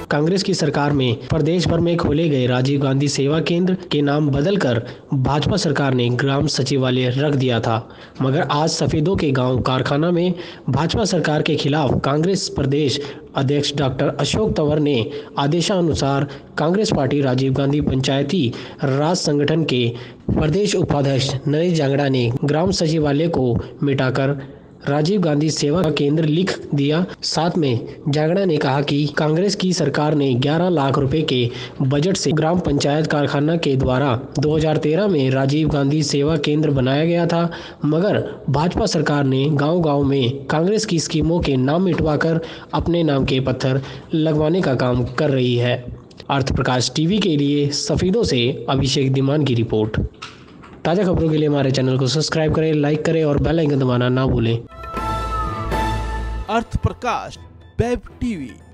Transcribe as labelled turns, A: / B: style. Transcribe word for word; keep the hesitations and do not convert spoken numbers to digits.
A: कांग्रेस की सरकार में प्रदेश भर में खोले गए राजीव गांधी सेवा केंद्र के नाम बदलकर भाजपा सरकार ने ग्राम सचिवालय रख दिया था। मगर आज सफेदों के गांव कारखाना में भाजपा सरकार के खिलाफ कांग्रेस प्रदेश अध्यक्ष डॉक्टर अशोक तंवर ने आदेशानुसार कांग्रेस पार्टी राजीव गांधी पंचायती राज संगठन के प्रदेश उपाध्यक्ष नरेश जांगड़ा ने ग्राम सचिवालय को मिटाकर राजीव गांधी सेवा केंद्र लिख दिया। साथ में जांगड़ा ने कहा कि कांग्रेस की सरकार ने ग्यारह लाख रुपए के बजट से ग्राम पंचायत कारखाना के द्वारा दो हज़ार तेरह में राजीव गांधी सेवा केंद्र बनाया गया था, मगर भाजपा सरकार ने गांव-गांव में कांग्रेस की स्कीमों के नाम मिटवाकर अपने नाम के पत्थर लगवाने का काम कर रही है। अर्थ प्रकाश टीवी के लिए सफेदों से अभिषेक धीमान की रिपोर्ट। ताज़ा खबरों के लिए हमारे चैनल को सब्सक्राइब करें, लाइक करें और बेल आइकन दबाना ना भूलें।
B: Arth Prakash web TV.